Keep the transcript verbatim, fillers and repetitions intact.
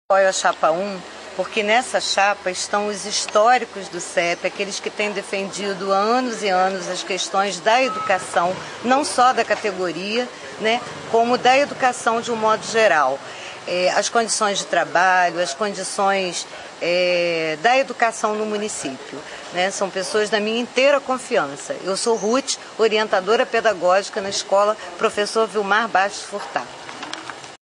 Apoio a chapa um, porque nessa chapa estão os históricos do C E P, aqueles que têm defendido há anos e anos as questões da educação, não só da categoria, né, como da educação de um modo geral. É, as condições de trabalho, as condições é, da educação no município. Né? São pessoas da minha inteira confiança. Eu sou Ruth, orientadora pedagógica na escola Professor Vilmar Bastos Furtado.